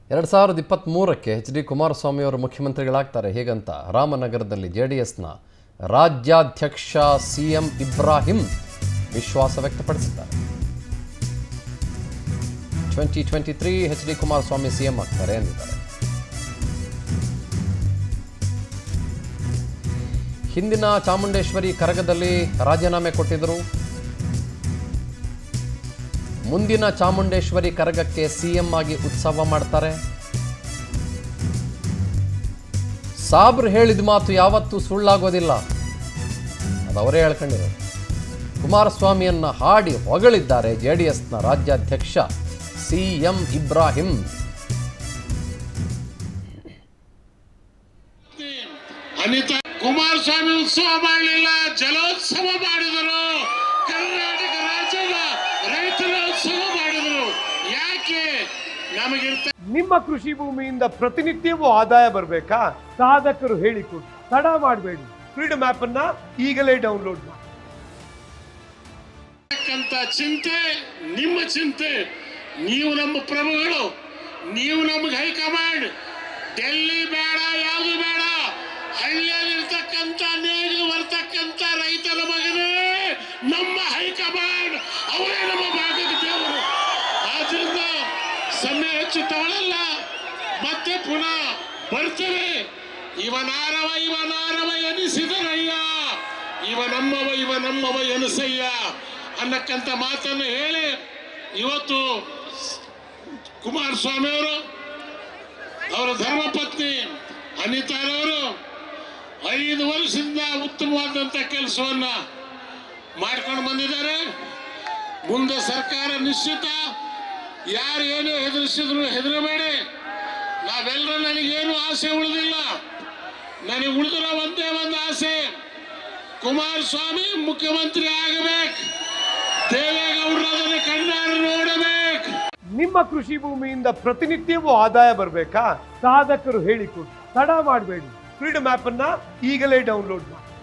2023ಕ್ಕೆ H D. Kumaraswamy ಅವರು ಮುಖ್ಯಮಂತ್ರಿಗಳಾಗ್ತಾರೆ ಹೇಗಂತ ರಾಮನಗರದಲ್ಲಿ ಜೆಡಿಎಸ್ನ ರಾಜ್ಯಾಧ್ಯಕ್ಷ ಸಿಎಂ ಇಬ್ರಾಹಿಂ ವಿಶ್ವಾಸ ವ್ಯಕ್ತಪಡಿಸಿದ್ದಾರೆ. 2023 ಎಚ್.ಡಿ. ಕುಮಾರಸ್ವಾಮಿ ಸಿಎಂ ಆಗ್ತಾರೆ ಎಂದಿದ್ದಾರೆ. ಹಿಂದಿನ ಚಾಮುಂಡೇಶ್ವರಿ ಕರಗದಲ್ಲಿ ರಾಜೀನಾಮೆ ಕೊಟ್ಟಿದ್ದರು. ಮುಂದಿನ ಚಾಮುಂಡೇಶ್ವರಿ ಕರಗಕ್ಕೆ ಸಿಎಂ ಆಗಿ ಉತ್ಸವ ಮಾಡ್ತಾರೆ. ಸಾಬ್ರು ಹೇಳಿದ ಮಾತು ಯಾವತ್ತೂ ಸುಳ್ಳಾಗೋದಿಲ್ಲ, ಅದು ಅವರೇ ಹೇಳ್ಕೊಂಡಿರೋದು. ಕುಮಾರಸ್ವಾಮಿಯನ್ನ ಹಾಡಿ ಹೊಗಳಿದ್ದಾರೆ ಜೆಡಿಎಸ್ನ ರಾಜ್ಯಾಧ್ಯಕ್ಷ ಸಿಎಂ ಇಬ್ರಾಹಿಂ. ಅನಿತಾ ಕುಮಾರಸ್ವಾಮಿ ಉತ್ಸವ ಮಾಡಲಿಲ್ಲ, ಜಲೋತ್ಸವ ಮಾಡಿದರು. ಕರ್ನಾಟಕ ರಾಜ್ಯದ ರೈತರ ಉತ್ಸವ ಮಾಡಿದರು. ಯಾಕೆ? ನಮಗಿರ್ತ ನಿಮ್ಮ ಕೃಷಿ ಭೂಮಿಯಿಂದ ಪ್ರತಿನಿತ್ಯವೂ ಆದಾಯ ಬರಬೇಕಾ? ಸಾಧಕರು ಹೇಳಿಕೊಡಿ, ತಡ ಮಾಡಬೇಡಿ. ಫ್ರೀಡಮ್ ಆಪ್ ಅನ್ನ ಈಗಲೇ ಡೌನ್ಲೋಡ್ ಮಾಡಿ. ಚಿಂತೆ ನಿಮ್ಮ ಚಿಂತೆ. ನೀವು ನಮ್ಮ ಪ್ರಭುಗಳು, ನೀವು ನಮಗೆ ಹೈಕಮಾಂಡ್. ಡೆಲ್ಲಿ ಬೇಡ, ಯಾವುದು ಬೇಡ. ಹಳ್ಳಿಯಲ್ಲಿರ್ತಕ್ಕಂಥ ನೇಗಿಲು ಬರ್ತಕ್ಕಂಥ ರೈತರ ಮಗನೇ ನಮ್ಮ ಹೈಕಮಾಂಡ್. ಅವರೇ ನಮ್ಮ ಭಾಗದ ದೇವರು. ಆದ್ರಿಂದ ಸಮಯ ಹೆಚ್ಚು ತಗೊಳ್ಳಲ್ಲ, ಮತ್ತೆ ಪುನಃ ಬರ್ತೇವೆ. ಇವನಾರವ ಎನಿಸಿದರಯ್ಯ, ಇವ ನಮ್ಮವ ಎನಿಸಯ್ಯ ಅನ್ನಕ್ಕಂಥ ಮಾತನ್ನು ಹೇಳಿ ಇವತ್ತು ಕುಮಾರಸ್ವಾಮಿ ಅವರು, ಅವರ ಧರ್ಮಪತ್ನಿ ಅನಿತಾರವರು 5 ವರ್ಷದಿಂದ ಉತ್ತಮವಾದಂಥ ಕೆಲಸವನ್ನ ಮಾಡ್ಕೊಂಡು ಬಂದಿದ್ದಾರೆ. ಮುಂದೆ ಸರ್ಕಾರ ನಿಶ್ಚಿತ. ಯಾರು ಏನು ಹೆದರಿಸಿದ್ರು ಹೆದರಬೇಡಿ. ನಾವೆಲ್ಲರೂ ನನಗೇನು ಆಸೆ ಉಳಿದಿಲ್ಲ. ನನಗೆ ಉಳಿದಿರೋ ಒಂದೇ ಒಂದು ಆಸೆ, ಕುಮಾರಸ್ವಾಮಿ ಮುಖ್ಯಮಂತ್ರಿ ಆಗಬೇಕು. ದೇವೇಗೌಡರು ಅದನ್ನು ಕಣ್ಣಾರೆ ನೋಡಬೇಕು. ನಿಮ್ಮ ಕೃಷಿ ಭೂಮಿಯಿಂದ ಪ್ರತಿನಿತ್ಯವೂ ಆದಾಯ ಬರಬೇಕಾ? ಸಾಧಕರು ಹೇಳಿಕೊಡಿ, ತಡ ಮಾಡಬೇಡಿ. ಫ್ರೀಡಮ್ ಆಪ್ ಅನ್ನ ಈಗಲೇ ಡೌನ್ಲೋಡ್ ಮಾಡಿ.